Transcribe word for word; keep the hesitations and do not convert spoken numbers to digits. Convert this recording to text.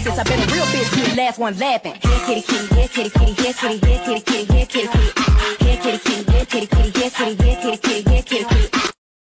this. I bet a real bitch be the last one laughing. Here kitty kitty, here kitty kitty, here kitty, here kitty kitty, here kitty kitty, here kitty kitty, here kitty kitty, here kitty, here kitty.